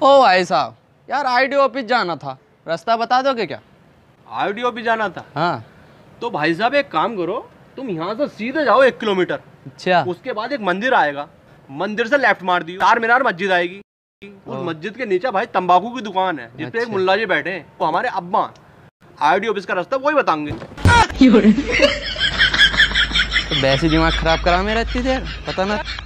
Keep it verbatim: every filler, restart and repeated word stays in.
ओ भाई साहब, यार आईडी ऑफिस जाना था, रास्ता बता दोगे क्या? आईडी ऑफिस जाना था? हाँ। तो भाई साहब एक काम करो, तुम यहाँ से सीधे जाओ एक किलोमीटर। अच्छा। उसके बाद एक मंदिर आएगा, मंदिर से लेफ्ट मार दियो, चार मीनार मस्जिद आएगी। उस मस्जिद के नीचे भाई तंबाकू की दुकान है, जिसपे अच्छा। एक मुल्ला जी बैठे हैं, वो हमारे अब्बा। आईडी ऑफिस का रास्ता वही बताएंगे। तो वैसे दिमाग खराब करा मेरा इतनी देर, पता ना।